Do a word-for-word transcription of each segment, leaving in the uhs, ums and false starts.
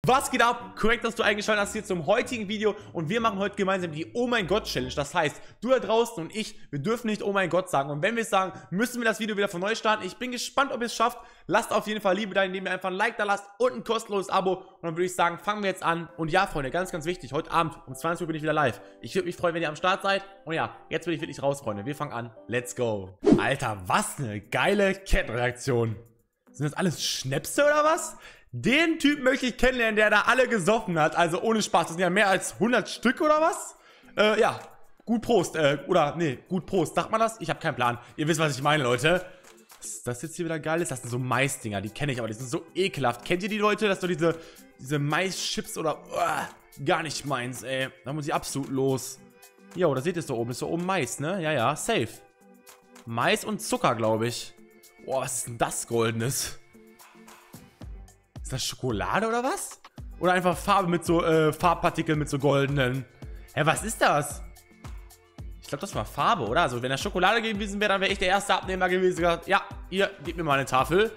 Was geht ab? Korrekt, dass du eingeschaltet hast hier zum heutigen Video und wir machen heute gemeinsam die Oh mein Gott Challenge. Das heißt, du da draußen und ich, wir dürfen nicht Oh mein Gott sagen und wenn wir es sagen, müssen wir das Video wieder von neu starten. Ich bin gespannt, ob ihr es schafft. Lasst auf jeden Fall Liebe da, indem ihr einfach ein Like da lasst und ein kostenloses Abo und dann würde ich sagen, fangen wir jetzt an. Und ja, Freunde, ganz, ganz wichtig, heute Abend um zwanzig Uhr bin ich wieder live. Ich würde mich freuen, wenn ihr am Start seid und ja, jetzt bin ich wirklich raus, Freunde. Wir fangen an. Let's go. Alter, was eine geile Kettenreaktion. Sind das alles Schnäpse oder was? Den Typ möchte ich kennenlernen, der da alle gesoffen hat. Also ohne Spaß. Das sind ja mehr als hundert Stück oder was? Äh, ja. Gut Prost. Äh, oder, nee, gut Prost. Sagt man das? Ich habe keinen Plan. Ihr wisst, was ich meine, Leute. Was das jetzt hier wieder geil ist, das sind so Maisdinger. Die kenne ich aber. Die sind so ekelhaft. Kennt ihr die Leute? Das sind doch diese, diese Maischips oder... Uh, gar nicht meins, ey. Da muss ich absolut los. Jo, da seht ihr es da oben. Ist da oben Mais, ne? Ja, ja. Safe. Mais und Zucker, glaube ich. Boah, was ist denn das Goldenes? Ist das Schokolade oder was? Oder einfach Farbe mit so, äh, Farbpartikeln mit so goldenen. Hä, was ist das? Ich glaube, das war Farbe, oder? Also, wenn das Schokolade gewesen wäre, dann wäre ich der erste Abnehmer gewesen. Ja, ihr, gebt mir mal eine Tafel.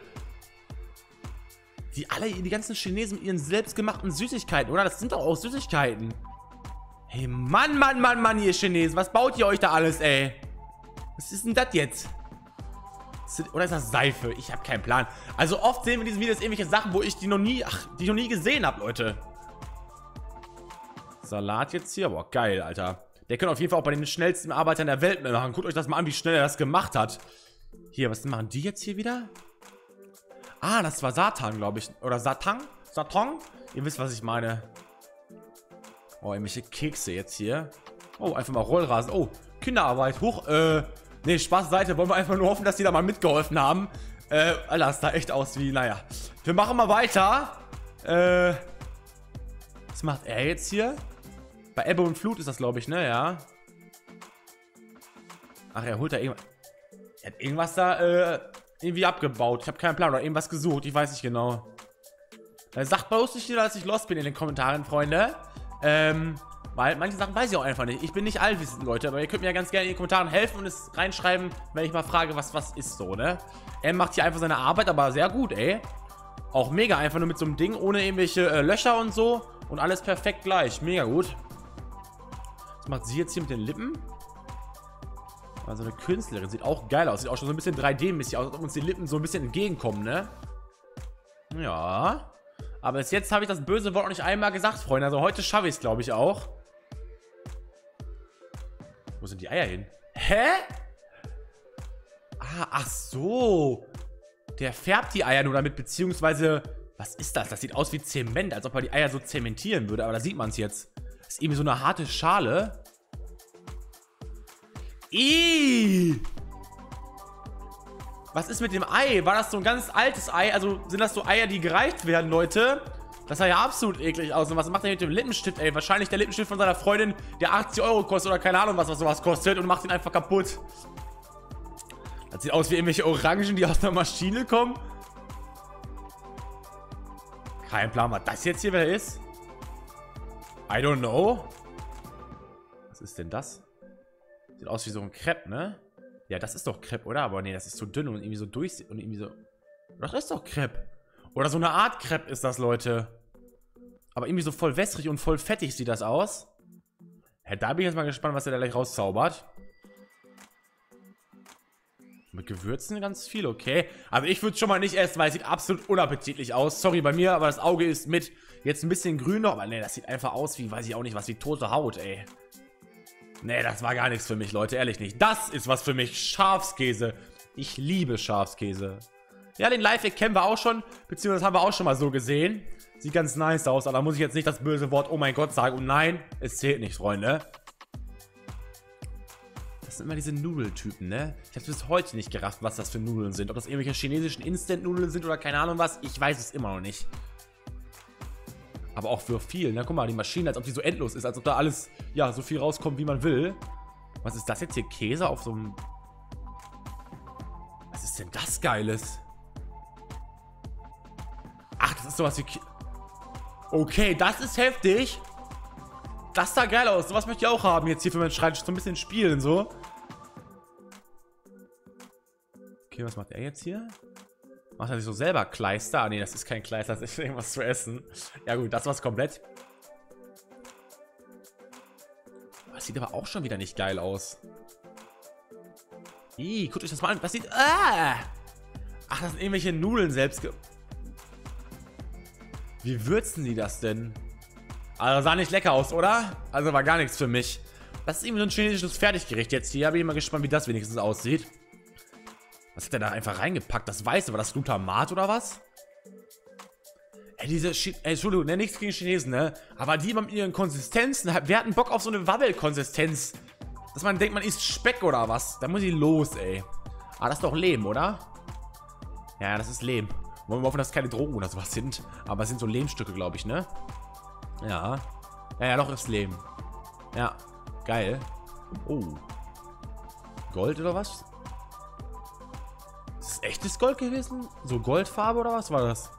Die alle, die ganzen Chinesen mit ihren selbstgemachten Süßigkeiten, oder? Das sind doch auch Süßigkeiten. Hey, Mann, Mann, Mann, Mann, ihr Chinesen. Was baut ihr euch da alles, ey? Was ist denn das jetzt? Oder ist das Seife? Ich habe keinen Plan. Also oft sehen wir in diesen Videos irgendwelche Sachen, wo ich die noch nie, ach, die ich noch nie gesehen habe, Leute. Salat jetzt hier. Boah, geil, Alter. Der kann auf jeden Fall auch bei den schnellsten Arbeitern der Welt machen. Guckt euch das mal an, wie schnell er das gemacht hat. Hier, was machen die jetzt hier wieder? Ah, das war Satan, glaube ich. Oder Satan? Satan? Ihr wisst, was ich meine. Oh, irgendwelche Kekse jetzt hier. Oh, einfach mal Rollrasen. Oh, Kinderarbeit. Hoch, äh... Ne, Spaß Seite, wollen wir einfach nur hoffen, dass die da mal mitgeholfen haben. Äh, Alter, das sah echt aus wie, naja. Wir machen mal weiter. Äh, was macht er jetzt hier? Bei Ebbe und Flut ist das, glaube ich, ne, ja. Ach, er holt da irgendwas. Er hat irgendwas da, äh, irgendwie abgebaut. Ich habe keinen Plan, oder irgendwas gesucht, ich weiß nicht genau. Äh, sagt bloß nicht wieder, dass ich lost bin in den Kommentaren, Freunde. Ähm... Weil manche Sachen weiß ich auch einfach nicht. Ich bin nicht allwissend, Leute. Aber ihr könnt mir ja ganz gerne in den Kommentaren helfen und es reinschreiben, wenn ich mal frage, was was ist so, ne? Er macht hier einfach seine Arbeit, aber sehr gut, ey. Auch mega, einfach nur mit so einem Ding, ohne irgendwelche äh, Löcher und so. Und alles perfekt gleich. Mega gut. Was macht sie jetzt hier mit den Lippen? Also eine Künstlerin. Sieht auch geil aus. Sieht auch schon so ein bisschen drei D-mäßig aus, als ob uns die Lippen so ein bisschen entgegenkommen, ne? Ja. Aber bis jetzt habe ich das böse Wort noch nicht einmal gesagt, Freunde. Also heute schaffe ich es, glaube ich, auch. Wo sind die Eier hin? Hä? Ah, ach so. Der färbt die Eier nur damit, beziehungsweise... Was ist das? Das sieht aus wie Zement, als ob er die Eier so zementieren würde. Aber da sieht man es jetzt. Das ist irgendwie so eine harte Schale. Ihhh. Was ist mit dem Ei? War das so ein ganz altes Ei? Also sind das so Eier, die gereicht werden, Leute? Das sah ja absolut eklig aus. Und was macht er mit dem Lippenstift, ey? Wahrscheinlich der Lippenstift von seiner Freundin, der achtzig Euro kostet oder keine Ahnung was, was sowas kostet und macht ihn einfach kaputt. Das sieht aus wie irgendwelche Orangen, die aus der Maschine kommen. Kein Plan, was das jetzt hier wieder ist. I don't know. Was ist denn das? Sieht aus wie so ein Crepe, ne? Ja, das ist doch Crepe, oder? Aber nee, das ist zu dünn und irgendwie so durch... Und irgendwie so... Das ist doch Crepe. Oder so eine Art Crepe ist das, Leute. Aber irgendwie so voll wässrig und voll fettig sieht das aus. Ja, da bin ich jetzt mal gespannt, was er da gleich rauszaubert. Mit Gewürzen ganz viel, okay. Also ich würde es schon mal nicht essen, weil es sieht absolut unappetitlich aus. Sorry bei mir, aber das Auge ist mit jetzt ein bisschen grün noch. Aber nee, das sieht einfach aus wie, weiß ich auch nicht, was wie tote Haut, ey. Nee, das war gar nichts für mich, Leute, ehrlich nicht. Das ist was für mich. Schafskäse. Ich liebe Schafskäse. Ja, den Lifehack kennen wir auch schon, beziehungsweise haben wir auch schon mal so gesehen. Sieht ganz nice aus, aber da muss ich jetzt nicht das böse Wort Oh mein Gott sagen. Und nein, es zählt nicht, Freunde. Das sind immer diese Nudeltypen, ne? Ich habe bis heute nicht gerafft, was das für Nudeln sind. Ob das irgendwelche chinesischen Instant-Nudeln sind oder keine Ahnung was. Ich weiß es immer noch nicht. Aber auch für viel, ne? Guck mal, die Maschine, als ob die so endlos ist, als ob da alles, ja, so viel rauskommt, wie man will. Was ist das jetzt hier? Käse auf so einem... Was ist denn das Geiles? Ach, das ist sowas wie... Kä okay, das ist heftig. Das sah geil aus. Sowas möchte ich auch haben jetzt hier für meinen Schreibtisch. So ein bisschen spielen, so. Okay, was macht er jetzt hier? Macht er sich so selber Kleister? Ah, nee, das ist kein Kleister, das ist irgendwas zu essen. Ja gut, das war's komplett. Das sieht aber auch schon wieder nicht geil aus. Ih, guckt euch das mal an. Das sieht... Ah! Ach, das sind irgendwelche Nudeln selbst ge... Wie würzen die das denn? Also sah nicht lecker aus, oder? Also war gar nichts für mich. Das ist irgendwie so ein chinesisches Fertiggericht jetzt hier. Bin ich mal gespannt, wie das wenigstens aussieht. Was hat der da einfach reingepackt? Das Weiße, war das Glutamat oder was? Ey, diese... Ch Ey, Entschuldigung, ne, nichts gegen Chinesen, ne? Aber die immer mit ihren Konsistenzen... Wir hatten Bock auf so eine Wabbelkonsistenz. Dass man denkt, man isst Speck oder was. Da muss ich los, ey. Ah, das ist doch Lehm, oder? Ja, das ist Lehm. Wollen wir hoffen, dass es keine Drogen oder sowas sind. Aber es sind so Lehmstücke, glaube ich, ne? Ja. Ja, ja, doch, ist Lehm. Ja, geil. Oh. Gold oder was? Ist das echtes Gold gewesen? So Goldfarbe oder was war das?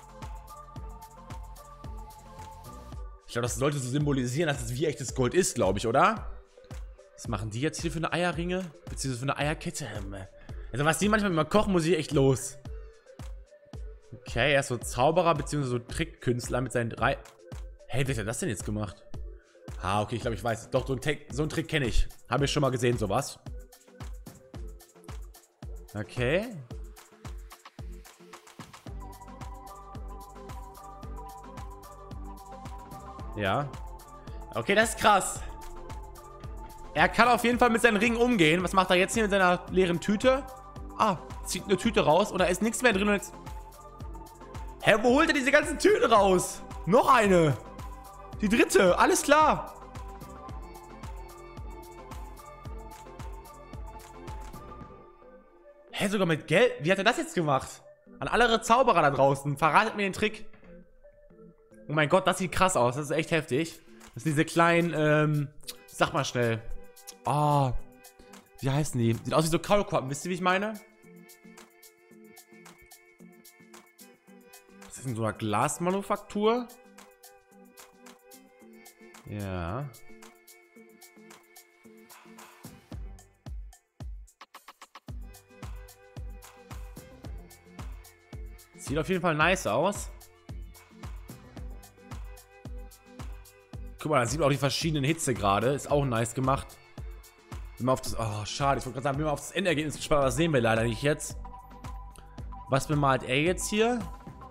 Ich glaube, das sollte so symbolisieren, dass es wie echtes Gold ist, glaube ich, oder? Was machen die jetzt hier für eine Eierringe? Beziehungsweise für eine Eierkette? Also was die manchmal immer kochen, muss ich echt los. Okay, er ist so Zauberer, beziehungsweise so Trickkünstler mit seinen drei... Hey, wie hat er das denn jetzt gemacht? Ah, okay, ich glaube, ich weiß. Doch, so einen, so einen Trick kenne ich. Habe ich schon mal gesehen, sowas. Okay. Ja. Okay, das ist krass. Er kann auf jeden Fall mit seinen Ringen umgehen. Was macht er jetzt hier mit seiner leeren Tüte? Ah, zieht eine Tüte raus und da ist nichts mehr drin. Und jetzt... Hä, wo holt er diese ganzen Tüten raus? Noch eine. Die dritte, alles klar. Hä, sogar mit Geld? Wie hat er das jetzt gemacht? An alle Zauberer da draußen, verratet mir den Trick. Oh mein Gott, das sieht krass aus. Das ist echt heftig. Das sind diese kleinen, ähm, sag mal schnell. Oh, wie heißen die? Sieht aus wie so Kaulquappen, wisst ihr, wie ich meine? Das ist in so einer Glasmanufaktur. Ja. Sieht auf jeden Fall nice aus. Guck mal, da sieht man auch die verschiedenen Hitzegrade. Ist auch nice gemacht. Bin mal auf das... Oh, schade. Ich wollte gerade sagen, bin mal auf das Endergebnis gespannt, aber das sehen wir leider nicht jetzt. Was bemalt er jetzt hier?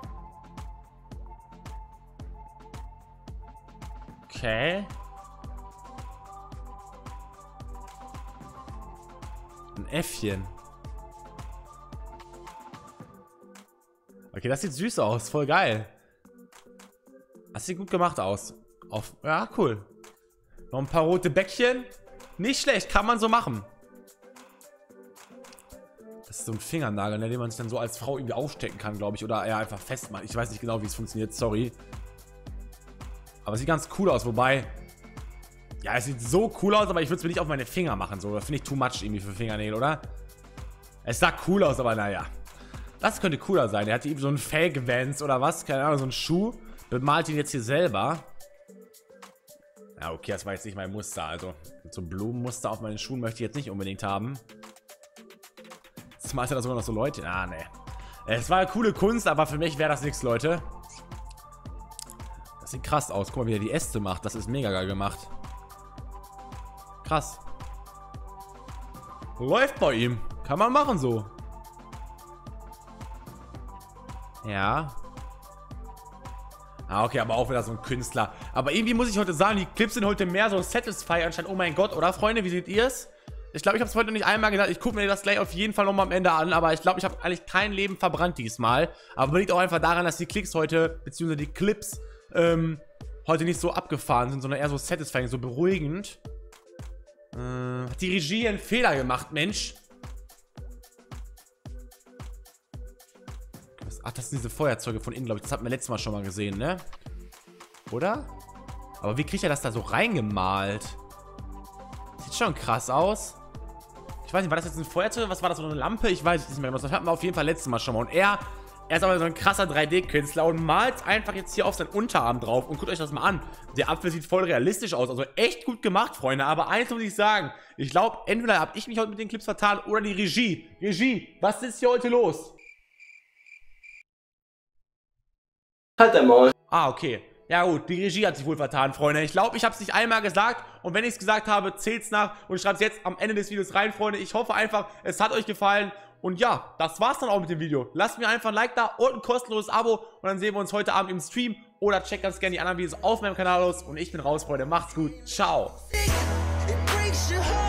Okay. Ein Äffchen. Okay, das sieht süß aus. Voll geil. Das sieht gut gemacht aus. Auf, ja, cool. Noch ein paar rote Bäckchen. Nicht schlecht, kann man so machen. Das ist so ein Fingernagel, ne, den man sich dann so als Frau irgendwie aufstecken kann, glaube ich. Oder ja, einfach festmachen. Ich weiß nicht genau, wie es funktioniert, sorry. Aber sieht ganz cool aus, wobei... Ja, es sieht so cool aus, aber ich würde es mir nicht auf meine Finger machen. So, das finde ich too much irgendwie für Fingernägel, oder? Es sah cool aus, aber naja. Das könnte cooler sein. Er hatte eben so einen Fake-Vans oder was. Keine Ahnung, so einen Schuh. Bemalt ihn jetzt hier selber. Ja, okay, das war jetzt nicht mein Muster. Also, so ein Blumenmuster auf meinen Schuhen möchte ich jetzt nicht unbedingt haben. Jetzt malt er da sogar noch so Leute. Ah, ne. Es war eine coole Kunst, aber für mich wäre das nichts, Leute. Das sieht krass aus. Guck mal, wie er die Äste macht. Das ist mega geil gemacht. Krass. Läuft bei ihm. Kann man machen so. Ja. Ah, okay, aber auch wieder so ein Künstler. Aber irgendwie muss ich heute sagen, die Clips sind heute mehr so Satisfy anstatt oh mein Gott, oder Freunde? Wie seht ihr es? Ich glaube, ich habe es heute noch nicht einmal gesagt. Ich gucke mir das gleich auf jeden Fall nochmal am Ende an. Aber ich glaube, ich habe eigentlich kein Leben verbrannt diesmal. Aber liegt auch einfach daran, dass die Klicks heute, beziehungsweise die Clips, ähm, heute nicht so abgefahren sind, sondern eher so satisfying, so beruhigend. Äh, hat die Regie einen Fehler gemacht, Mensch? Ach, das sind diese Feuerzeuge von innen, glaube ich. Das hatten wir letztes Mal schon mal gesehen, ne? Oder? Aber wie kriegt er das da so reingemalt? Sieht schon krass aus. Ich weiß nicht, war das jetzt ein Feuerzeug? Was war das, so eine Lampe? Ich weiß es nicht mehr genau. Das hatten wir auf jeden Fall letztes Mal schon mal. Und er, er ist aber so ein krasser drei D-Künstler und malt einfach jetzt hier auf seinen Unterarm drauf. Und guckt euch das mal an. Der Apfel sieht voll realistisch aus. Also echt gut gemacht, Freunde. Aber eins muss ich sagen. Ich glaube, entweder habe ich mich heute mit den Clips vertan oder die Regie. Regie, was ist hier heute los? Halt dein Maul. Ah, okay. Ja gut, die Regie hat sich wohl vertan, Freunde. Ich glaube, ich habe es nicht einmal gesagt. Und wenn ich es gesagt habe, zählt's nach. Und schreibt es jetzt am Ende des Videos rein, Freunde. Ich hoffe einfach, es hat euch gefallen. Und ja, das war's dann auch mit dem Video. Lasst mir einfach ein Like da und ein kostenloses Abo. Und dann sehen wir uns heute Abend im Stream. Oder checkt ganz gerne die anderen Videos auf meinem Kanal aus. Und ich bin raus, Freunde. Macht's gut. Ciao.